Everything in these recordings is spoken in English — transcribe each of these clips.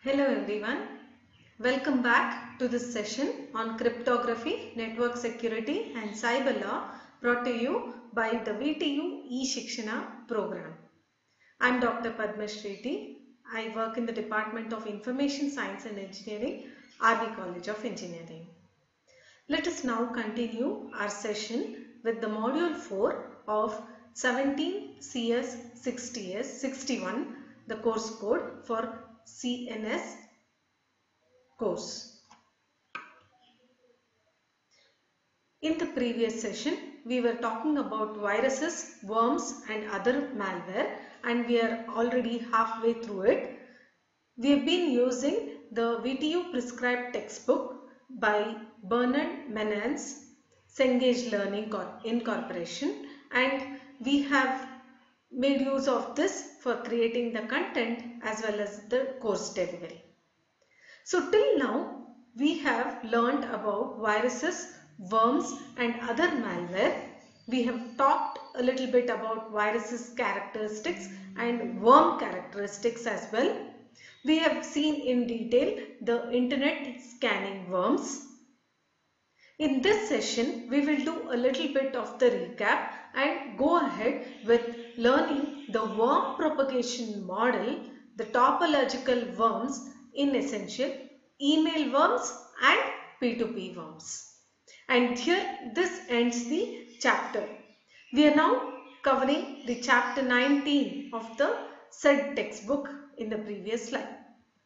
Hello everyone, welcome back to this session on cryptography, network security and cyber law brought to you by the VTU eShikshana program. I am Dr. Padmashriti. I work in the Department of Information Science and Engineering, RV College of Engineering. Let us now continue our session with the module 4 of 17 CS 60S 61, the course code for CNS course. In the previous session, we were talking about viruses, worms and other malware, and we are already halfway through it. We have been using the VTU prescribed textbook by Bernard Menan's Cengage Learning Incorporation, and we have made use of this for creating the content as well as the course delivery. So till now we have learned about viruses, worms and other malware. We have talked a little bit about viruses characteristics and worm characteristics as well. We have seen in detail the internet scanning worms. In this session, we will do a little bit of the recap and go ahead with learning the worm propagation model, the topological worms in essential, email worms and P2P worms. And here this ends the chapter. We are now covering the chapter 19 of the said textbook in the previous slide.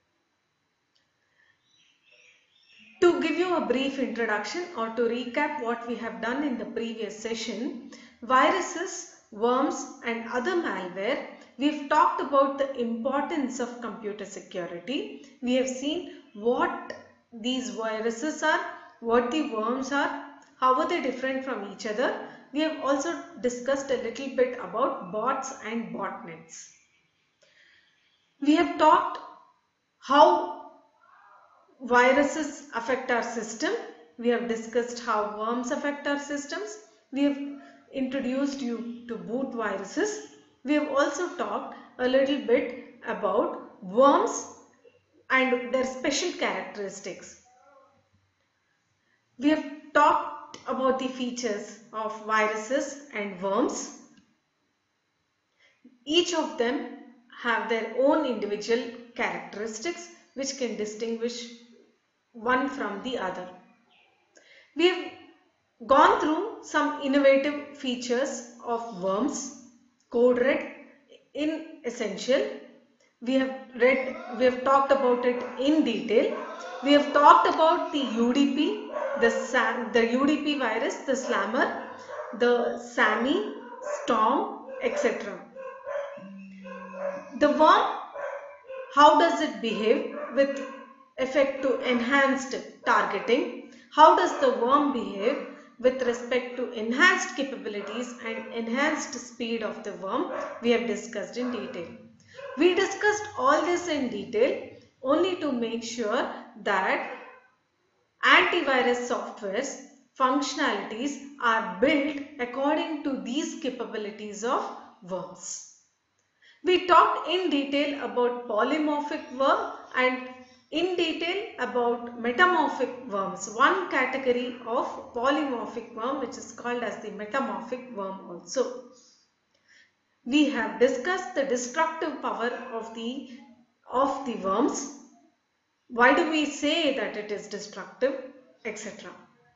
To give you a brief introduction or to recap what we have done in the previous session, viruses, worms and other malware, we've talked about the importance of computer security. We have seen what these viruses are, what the worms are, how are they different from each other. We have also discussed a little bit about bots and botnets. We have talked how viruses affect our system. We have discussed how worms affect our systems. We have introduced you to boot viruses. We have also talked a little bit about worms and their special characteristics. We have talked about the features of viruses and worms. Each of them have their own individual characteristics which can distinguish one from the other. We have gone through some innovative features of worms, code red in essential. We have talked about it in detail. We have talked about the UDP, the UDP virus, the Slammer, the SAMI, Storm, etc. The worm, how does it behave with effect to enhanced targeting? How does the worm behave with respect to enhanced capabilities and enhanced speed of the worm? We have discussed in detail. We discussed all this in detail only to make sure that antivirus software's functionalities are built according to these capabilities of worms. We talked in detail about polymorphic worm and in detail about metamorphic worms, one category of polymorphic worm which is called as the metamorphic worm also. We have discussed the destructive power of the worms. Why do we say that it is destructive, etc.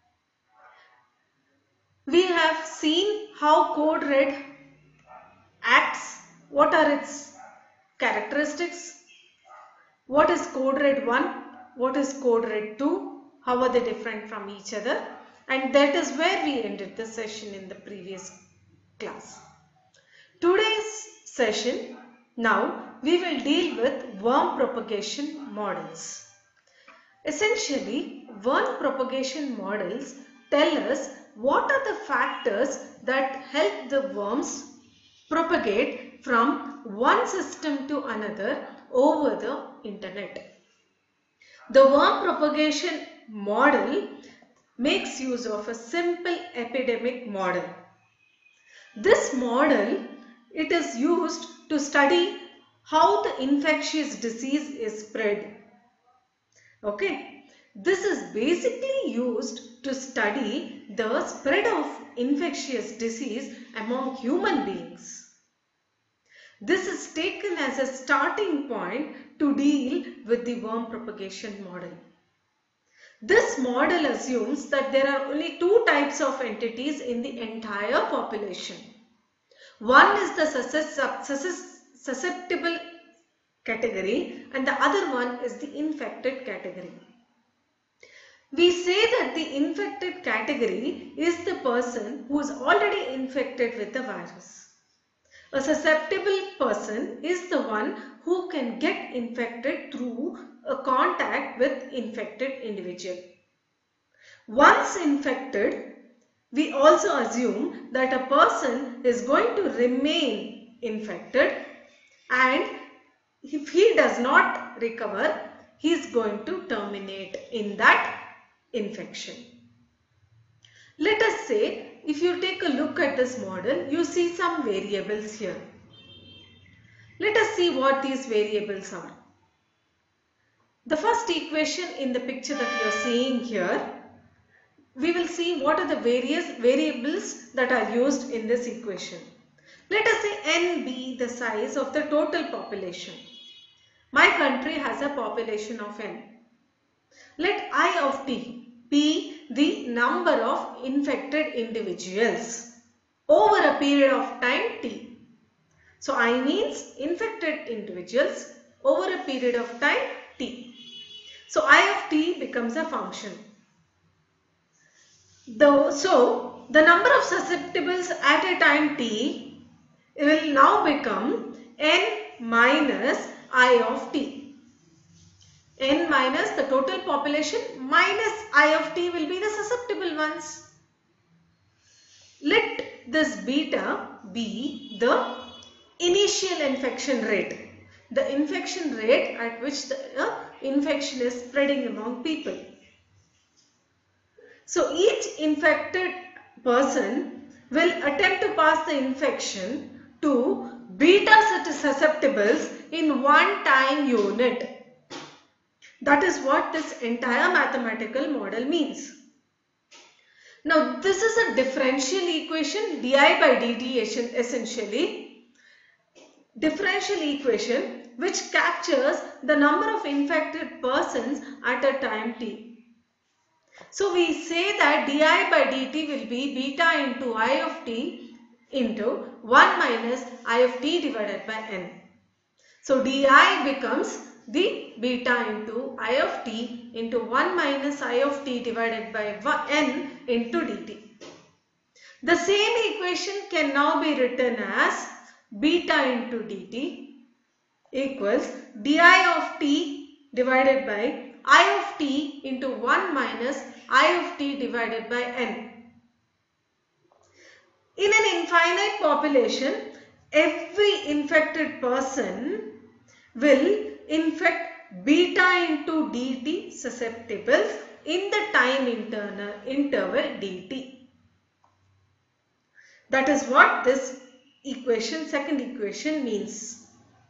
We have seen how code red acts. What are its characteristics? What is code red 1? What is code red 2? How are they different from each other? And that is where we ended the session in the previous class. Today's session, now we will deal with worm propagation models. Essentially, worm propagation models tell us what are the factors that help the worms propagate from one system to another over the internet. The worm propagation model makes use of a simple epidemic model. This model, it is used to study how the infectious disease is spread Okay. This is basically used to study the spread of infectious disease among human beings. This is taken as a starting point to deal with the worm propagation model. This model assumes that there are only two types of entities in the entire population. One is the susceptible category and the other one is the infected category. We say that the infected category is the person who is already infected with the virus. A susceptible person is the one who can get infected through a contact with infected individual. Once infected, we also assume that a person is going to remain infected, and if he does not recover, he is going to terminate in that infection. Let us say, if you take a look at this model, you see some variables here. Let us see what these variables are. The first equation in the picture that you are seeing here, we will see what are the various variables that are used in this equation. Let us say n be the size of the total population. My country has a population of n. Let I of t be the number of infected individuals over a period of time t. So I means infected individuals over a period of time t. So I of t becomes a function. So the number of susceptibles at a time t will now become n minus I of t. N minus the total population minus I of t will be the susceptible ones. Let this beta be the initial infection rate, the infection rate at which the infection is spreading among people. So each infected person will attempt to pass the infection to beta susceptibles in one time unit. That is what this entire mathematical model means. Now this is a differential equation, di by dt essentially. Differential equation which captures the number of infected persons at a time t. So we say that di by dt will be beta into I of t into 1 minus I of t divided by n. So di becomes the beta into I of t into 1 minus I of t divided by n into dt. The same equation can now be written as beta into dt equals di of t divided by I of t into 1 minus I of t divided by n. In an infinite population, every infected person will infect beta into dt susceptibles in the time interval dt. That is what this equation, second equation means.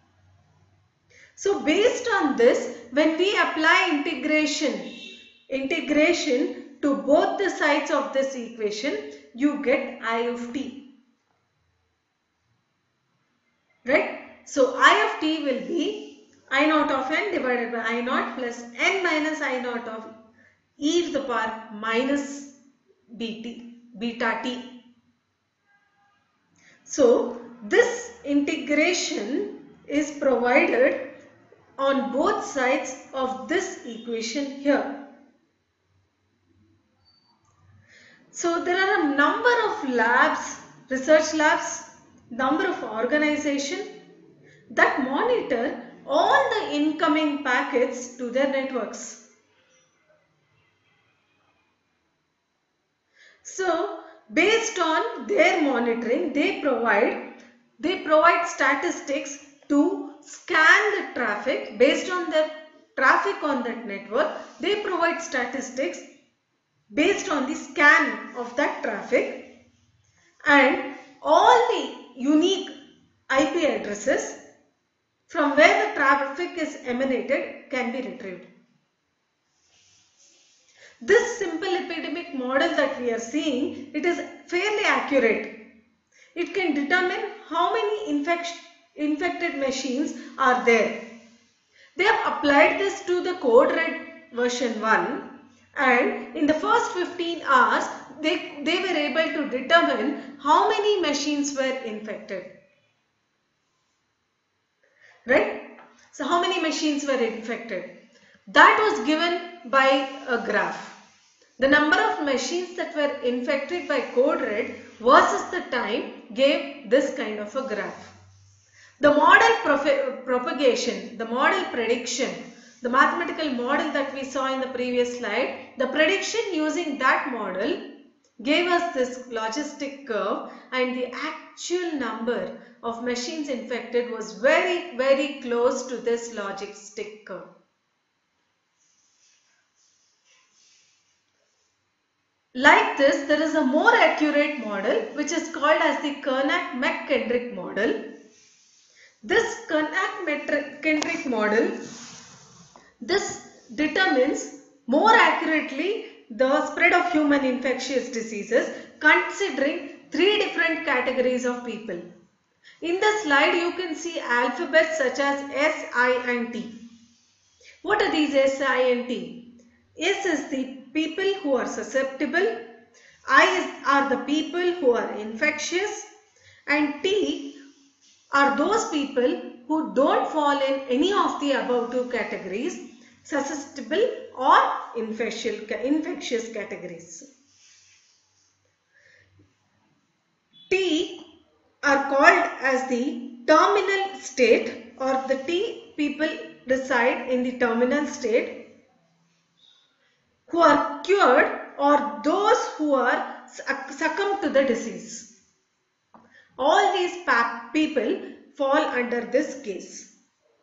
So based on this, when we apply integration to both the sides of this equation, you get I of t. Right? So I of t will be I naught of n divided by I naught plus n minus I naught of e to the power minus beta t. So this integration is provided on both sides of this equation here. So there are a number of labs, research labs, number of organizations that monitor all the incoming packets to their networks. So based on their monitoring, they provide statistics to scan the traffic. Based on the traffic on that network, they provide statistics based on the scan of that traffic, and all the unique IP addresses from where the traffic is emanated can be retrieved. This simple epidemic model that we are seeing, it is fairly accurate. It can determine how many infected machines are there. They have applied this to the code red version 1, and in the first 15 hours they were able to determine how many machines were infected. Right? So how many machines were infected? That was given by a graph. The number of machines that were infected by code red versus the time gave this kind of a graph. The model propagation, the model prediction, the mathematical model that we saw in the previous slide, the prediction using that model gave us this logistic curve, and the actual number of machines infected was very, very close to this logistic curve. Like this, there is a more accurate model which is called as the Kernack-McKendrick model. This Kernack-McKendrick model, this determines more accurately the spread of human infectious diseases considering 3 different categories of people. In the slide you can see alphabets such as S, I and T. What are these S, I and T? S is the people who are susceptible, are the people who are infectious, and T are those people who don't fall in any of the above 2 categories, susceptible or infectious categories. T are called as the terminal state, or the T people reside in the terminal state, who are cured, or those who are succumbed to the disease. All these people fall under this case.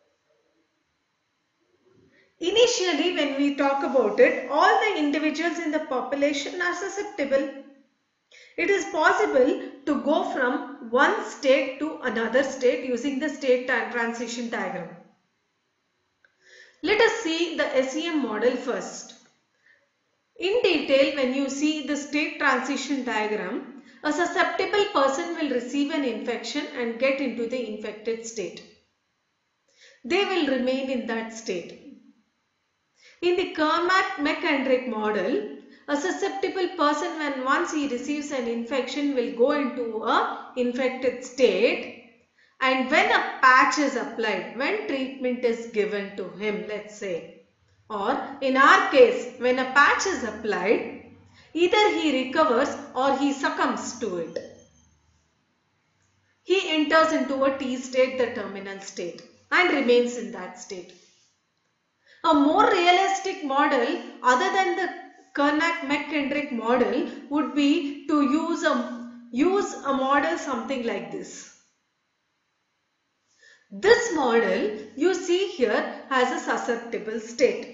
Initially, when we talk about it, all the individuals in the population are susceptible. It is possible to go from one state to another state using the state transition diagram. Let us see the SEM model first. In detail, when you see the state transition diagram, a susceptible person will receive an infection and get into the infected state. They will remain in that state. In the Kernack-McKendrick model, a susceptible person, when once he receives an infection, will go into a infected state, and when a patch is applied, when treatment is given to him, let's say, or in our case, when a patch is applied, either he recovers or he succumbs to it. He enters into a T state, the terminal state, and remains in that state. A more realistic model other than the Kernack-McKendrick model would be to use a model something like this. This model you see here has a susceptible state.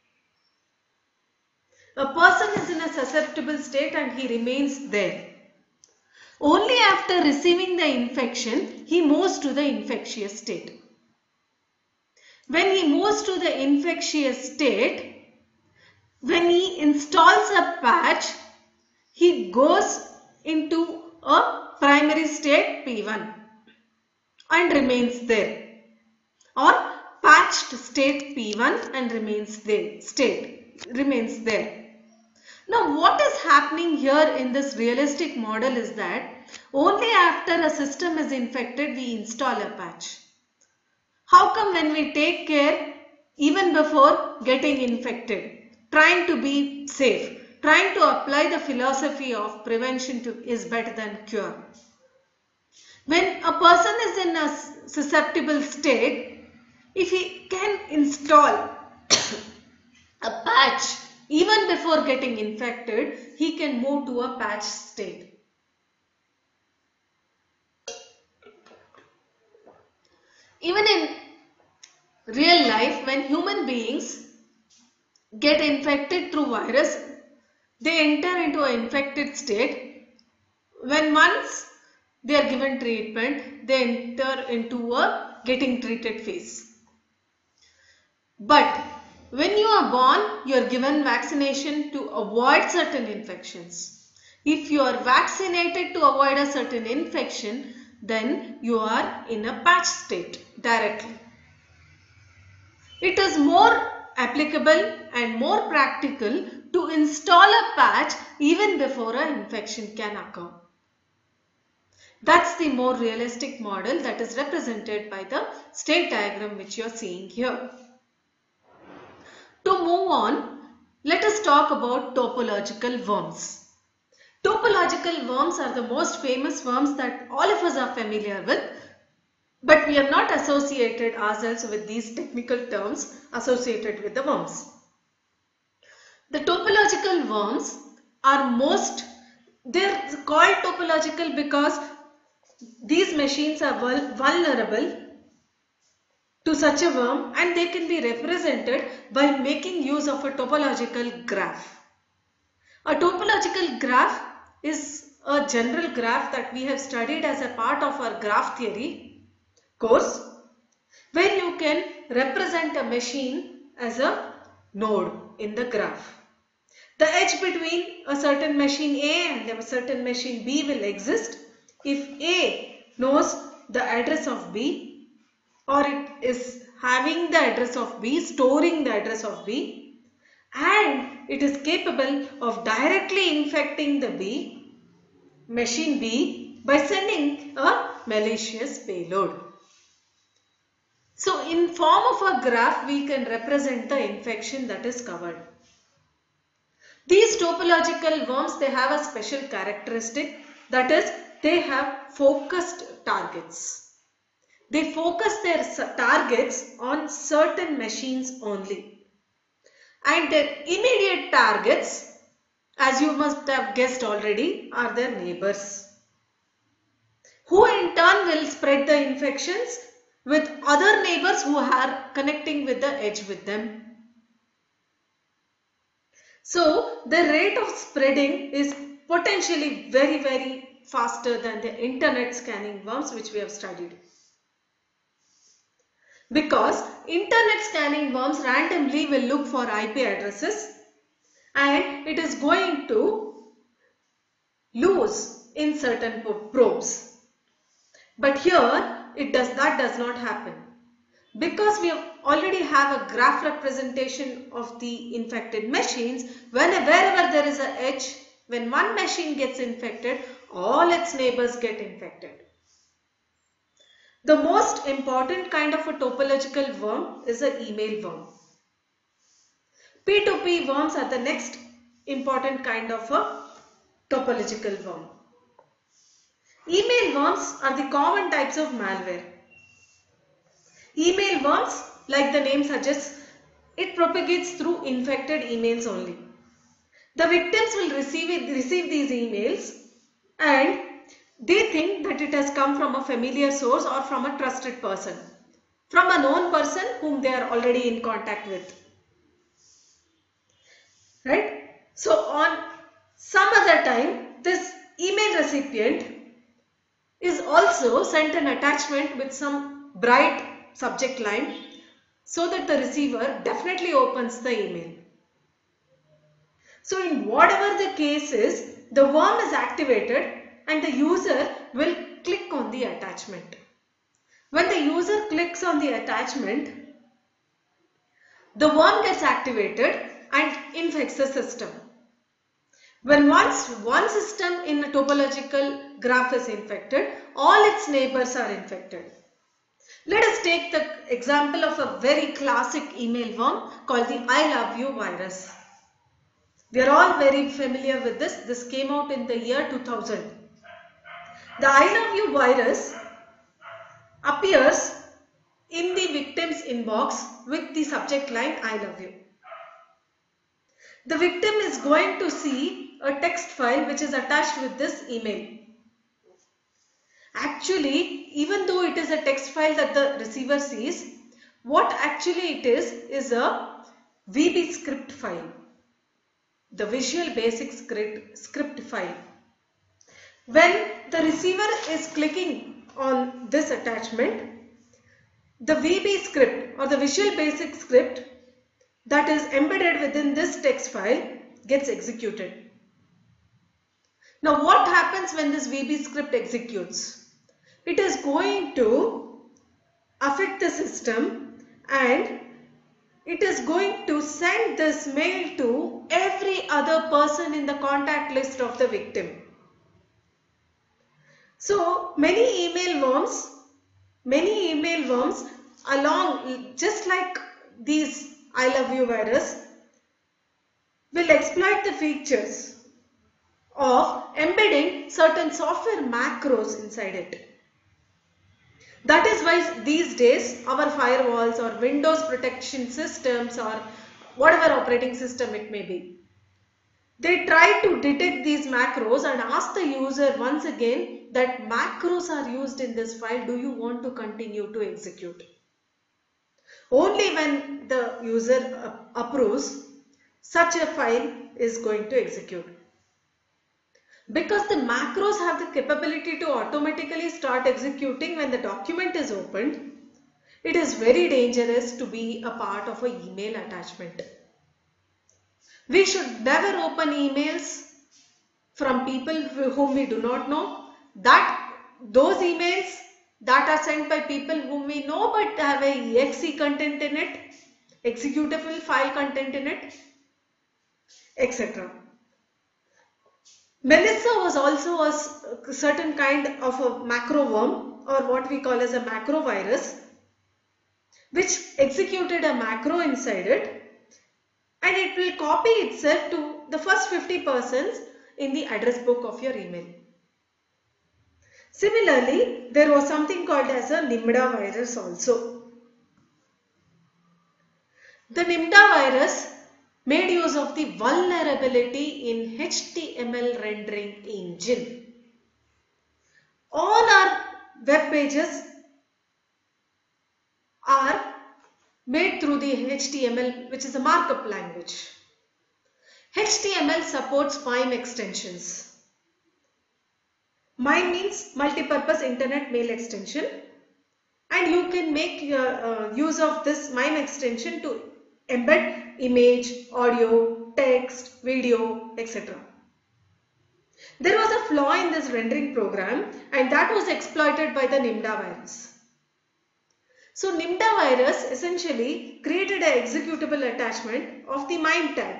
A person is in a susceptible state and he remains there. Only after receiving the infection, he moves to the infectious state. When he moves to the infectious state, when he installs a patch, he goes into a primary state P1 and remains there, or patched state P1 and remains there. Now what is happening here in this realistic model is that only after a system is infected we install a patch. How come when we take care even before getting infected, trying to be safe, trying to apply the philosophy of prevention is better than cure? When a person is in a susceptible state, if he can install a patch even before getting infected, he can move to a patch state. Even in real life, when human beings get infected through virus, they enter into an infected state. When once they are given treatment, they enter into a getting treated phase. But when you are born, you are given vaccination to avoid certain infections. If you are vaccinated to avoid a certain infection, then you are in a patch state directly. It is more applicable and more practical to install a patch even before an infection can occur. That's the more realistic model that is represented by the state diagram which you are seeing here. To move on, let us talk about topological worms. Topological worms are the most famous worms that all of us are familiar with, but we are not associated ourselves with these technical terms associated with the worms. The topological worms are they're called topological because these machines are vulnerable to such a worm, and they can be represented by making use of a topological graph. A topological graph is a general graph that we have studied as a part of our graph theory course, where you can represent a machine as a node in the graph. The edge between a certain machine A and a certain machine B will exist if A knows the address of B, or it is having the address of B, storing the address of B, and it is capable of directly infecting the machine B by sending a malicious payload. So in form of a graph, we can represent the infection that is covered. These topological worms, they have a special characteristic, that is, they have focused targets. They focus their targets on certain machines only. And their immediate targets, as you must have guessed already, are their neighbors, who in turn will spread the infections with other neighbors who are connecting with the edge with them. So the rate of spreading is potentially very, very faster than the internet scanning worms which we have studied. Because internet scanning worms randomly will look for IP addresses and it is going to lose in certain probes. But here that does not happen. Because we already have a graph representation of the infected machines, wherever there is an edge, when one machine gets infected, all its neighbors get infected. The most important kind of a topological worm is an email worm. P2P worms are the next important kind of a topological worm. Email worms are the common types of malware. Email worms, like the name suggests, it propagates through infected emails only. The victims will receive these emails and they think that it has come from a familiar source or from a trusted person, from a known person whom they are already in contact with. Right? So on some other time, this email recipient is also sent an attachment with some bright subject line so that the receiver definitely opens the email. So in whatever the case is, the worm is activated and the user will click on the attachment. When the user clicks on the attachment, the worm gets activated and infects the system. Once one system in a topological graph is infected, all its neighbors are infected. Let us take the example of a very classic email worm called the I love you virus. We are all very familiar with this. This came out in the year 2000. The I love you virus appears in the victim's inbox with the subject line I love you. The victim is going to see a text file which is attached with this email. Actually, even though it is a text file that the receiver sees, what actually it is a VB script file, the Visual Basic script file. When the receiver is clicking on this attachment, the VB script or the Visual Basic script that is embedded within this text file gets executed. Now what happens when this VB script executes? It is going to affect the system and it is going to send this mail to every other person in the contact list of the victim. So many email worms along, just like these I love you virus, will exploit the features of embedding certain software macros inside it. That is why these days our firewalls or Windows protection systems or whatever operating system it may be, they try to detect these macros and ask the user once again that macros are used in this file, do you want to continue to execute? Only when the user approves, such a file is going to execute. Because the macros have the capability to automatically start executing when the document is opened, it is very dangerous to be a part of an email attachment. We should never open emails from people whom we do not know. Those emails that are sent by people whom we know but have a exe content in it, executable file content in it, etc. Melissa was also a certain kind of a macro worm, or what we call as a macro virus, which executed a macro inside it, and it will copy itself to the first 50 persons in the address book of your email. Similarly, there was something called as a Nimda virus also. The Nimda virus made use of the vulnerability in HTML rendering engine. All our web pages are made through the HTML, which is a markup language. HTML supports MIME extensions. MIME means multi-purpose internet mail extension, and you can make use of this MIME extension to embed image, audio, text, video, etc. There was a flaw in this rendering program, and that was exploited by the Nimda virus. So Nimda virus essentially created an executable attachment of the MIME tag.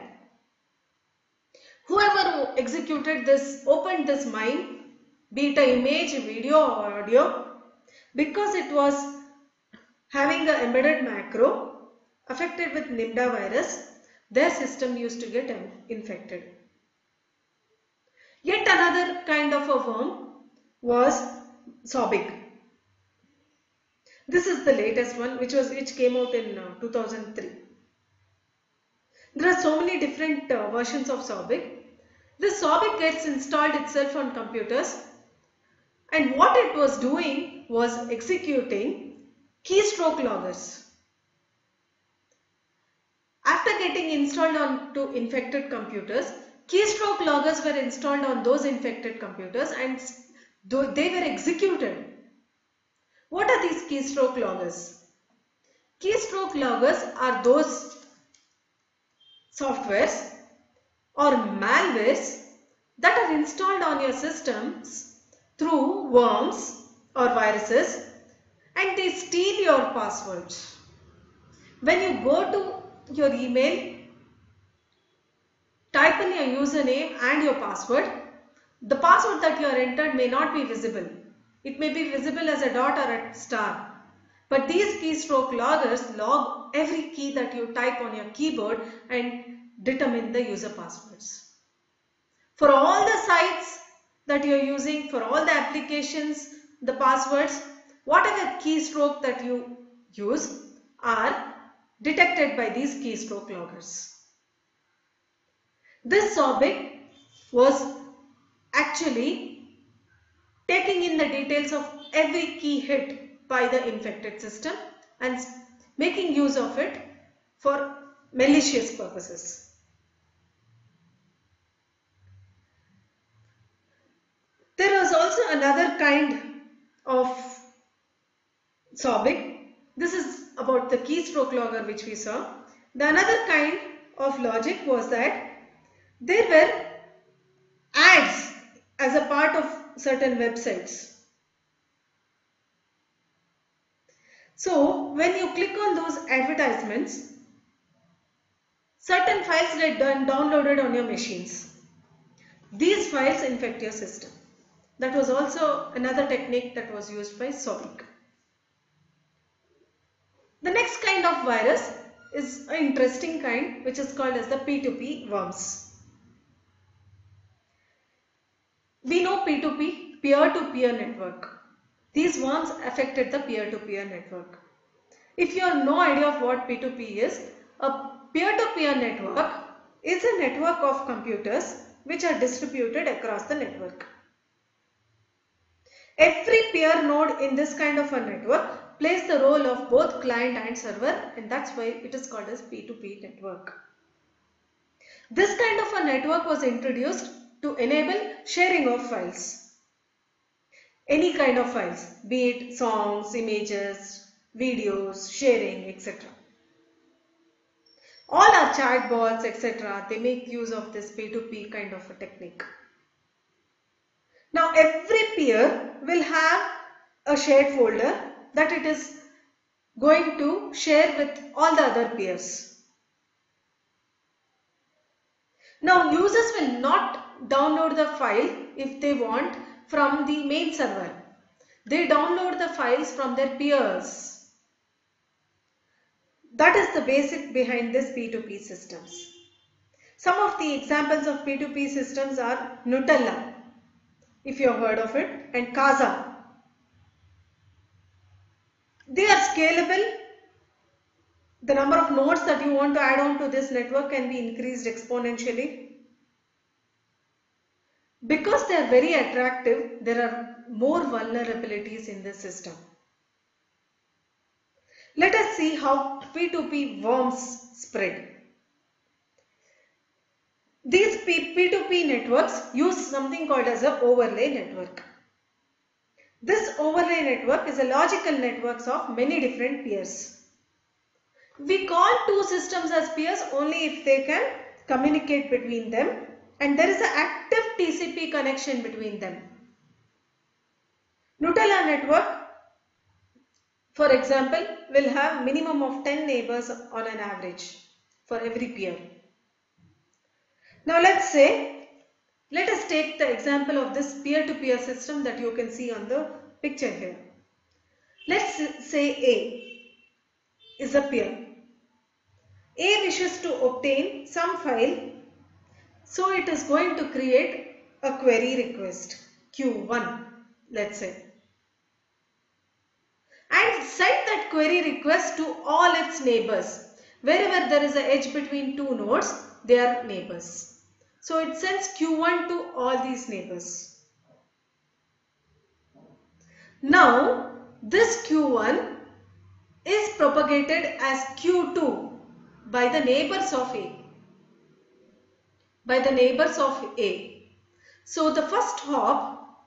Whoever executed this, opened this MIME, be it an image, video or audio, because it was having an embedded macro affected with Nimda virus, their system used to get infected. Yet another kind of a worm was Sobig. This is the latest one, which came out in 2003. There are so many different versions of Sobig. This Sobig gets installed itself on computers, and what it was doing was executing keystroke loggers. After getting installed onto infected computers, keystroke loggers were installed on those infected computers and they were executed. What are these keystroke loggers? Keystroke loggers are those softwares or malwares that are installed on your systems through worms or viruses, and they steal your passwords. When you go to your email, type in your username and your password. The password that you are entered may not be visible. It may be visible as a dot or a star. But these keystroke loggers log every key that you type on your keyboard and determine the user passwords. For all the sites that you are using, for all the applications, the passwords, whatever keystroke that you use are detected by these keystroke loggers. This Sobig was actually taking in the details of every key hit by the infected system and making use of it for malicious purposes. There was also another kind of Sobig. This is about the keystroke logger which we saw. The another kind of logic was that there were ads as a part of certain websites. So when you click on those advertisements, certain files get downloaded on your machines. These files infect your system. That was also another technique that was used by Sovik. The next kind of virus is an interesting kind, which is called as the P2P worms. We know P2P, peer-to-peer network. These worms affected the peer-to-peer network. If you have no idea of what P2P is, a peer-to-peer network is a network of computers which are distributed across the network. Every peer node in this kind of a network plays the role of both client and server, and that's why it is called as P2P network. This kind of a network was introduced to enable sharing of files. Any kind of files, be it songs, images, videos, sharing, etc. All our chatbots, etc., they make use of this P2P kind of a technique. Now every peer will have a shared folder that it is going to share with all the other peers. Now users will not download the file if they want from the main server. They download the files from their peers. That is the basic behind this P2P systems. Some of the examples of P2P systems are Nutella, if you have heard of it, and Kazaa. They are scalable. The number of nodes that you want to add on to this network can be increased exponentially. Because they are very attractive, there are more vulnerabilities in the system. Let us see how P2P worms spread. These P2P networks use something called as an overlay network. This overlay network is a logical network of many different peers. We call two systems as peers only if they can communicate between them and there is an active TCP connection between them. Nutella network, for example, will have minimum of 10 neighbors on an average for every peer. Now let us take the example of this peer-to-peer system that you can see on the picture here. Let's say A is a peer. A wishes to obtain some file, so it is going to create a query request, Q1, let's say, and send that query request to all its neighbors. Wherever there is an edge between two nodes, they are neighbors. So it sends Q1 to all these neighbors. Now this Q1 is propagated as Q2 by the neighbors of A. So the first hop,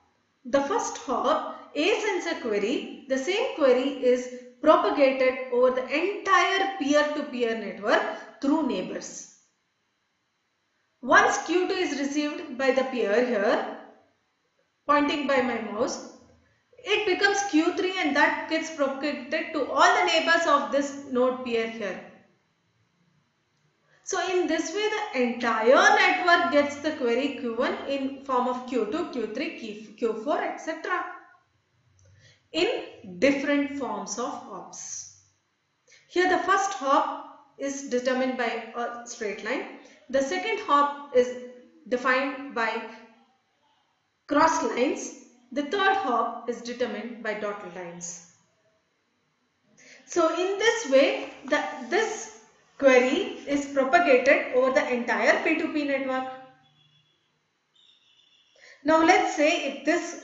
A sends a query. The same query is propagated over the entire peer-to-peer network through neighbors. Once Q2 is received by the peer here, pointing by my mouse, it becomes Q3 and that gets propagated to all the neighbors of this node peer here. So in this way the entire network gets the query Q1 in form of Q2, Q3, Q4, etc. in different forms of hops. Here the first hop is determined by a straight line. The second hop is defined by cross lines. The third hop is determined by dotted lines. So in this way, this query is propagated over the entire P2P network. Now let's say if this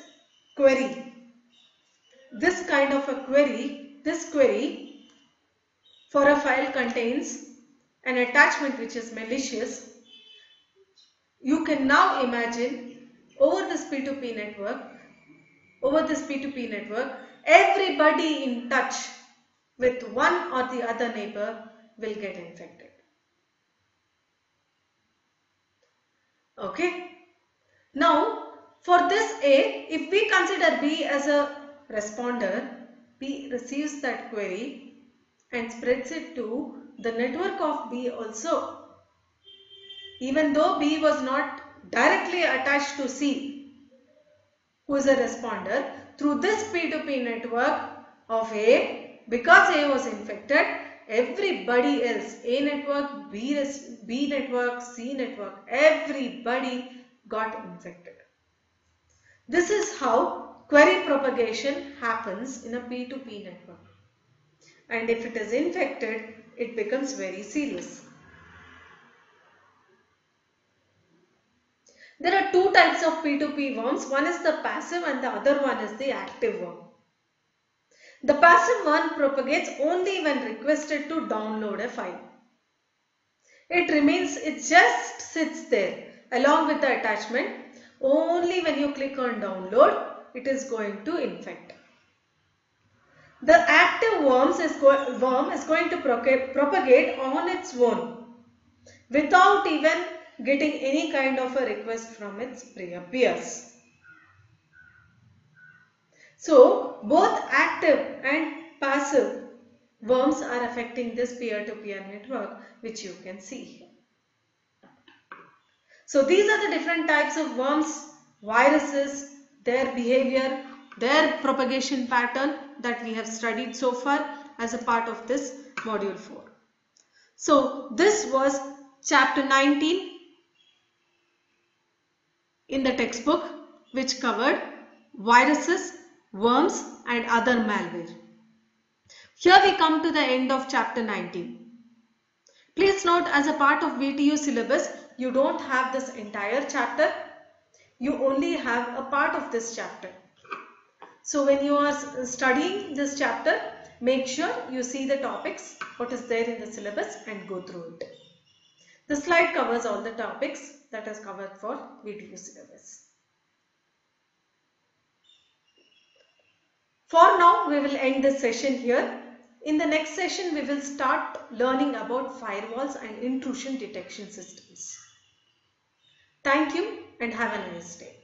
kind of a query, this query for a file contains an attachment which is malicious, you can now imagine over this P2P network, everybody in touch with one or the other neighbor will get infected. Okay. Now for this A, if we consider B as a responder, B receives that query and spreads it to the network of B also. Even though B was not directly attached to C, who is a responder, through this P2P network of A, because A was infected, everybody else, A network, B network, C network, everybody got infected. This is how query propagation happens in a P2P network. And if it is infected, it becomes very serious. There are two types of P2P worms. One is the passive and the other one is the active worm. The passive one propagates only when requested to download a file. It just sits there along with the attachment. Only when you click on download, it is going to infect. The active worm is going to propagate on its own without even getting any kind of a request from its peers. So both active and passive worms are affecting this peer-to-peer network, which you can see here. So these are the different types of worms, viruses, their behavior, their propagation pattern that we have studied so far as a part of this module 4. So this was chapter 19 in the textbook, which covered viruses, worms and other malware. Here we come to the end of chapter 19. Please note, as a part of VTU syllabus, you don't have this entire chapter. You only have a part of this chapter. So when you are studying this chapter, make sure you see the topics, what is there in the syllabus, and go through it. The slide covers all the topics that is covered for VTU syllabus. For now, we will end this session here. In the next session, we will start learning about firewalls and intrusion detection systems. Thank you and have a nice day.